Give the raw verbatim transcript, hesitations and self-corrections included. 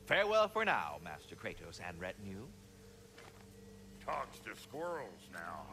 Farewell for now, Master Kratos and retinue. Talks to squirrels now,